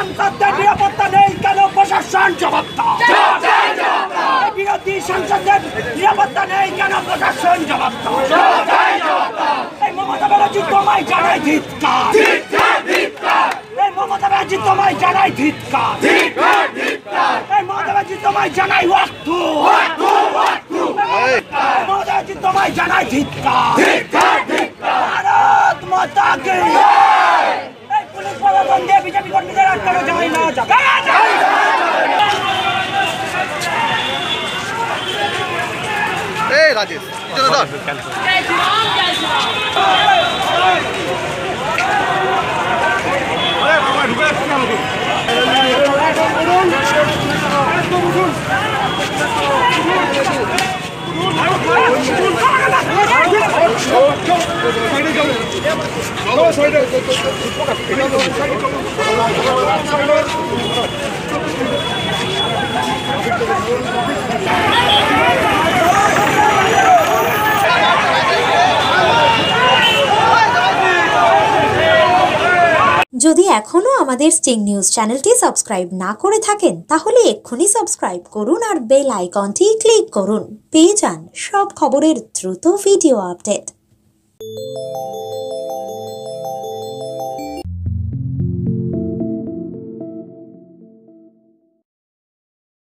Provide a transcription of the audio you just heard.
সাংসদদের নিরাপত্তা নেই কেন প্রশাসন জবাব দাও। বিরোধী সাংসদদের নিরাপত্তা নেই কেন প্রশাসন জবাব দাও। এই মমতা ব্যানার্জি তোমায় জানাই ধিক্কার। এই মমতা ব্যানার্জি তোমায় জানাই ধিক্কার। এই মমতা ব্যানার্জি তোমায় জানাই ওয়াক্তু। মমতা ব্যানার্জি তোমায় জানাই ধিক্কার। ভারত মাতা কি। এই পুলিশ প্রশাসন দিয়ে বিজেপি কর্মীদের আটকানো যায় না, যাবে রাজেশ যদি এখনো আমাদের স্টিং নিউজ চ্যানেলটি সাবস্ক্রাইব না করে থাকেন তাহলে এক্ষুনি সাবস্ক্রাইব করুন আর বেল আইকনটি ক্লিক করুন। পেয়ে যান সব খবরের দ্রুত ভিডিও আপডেট।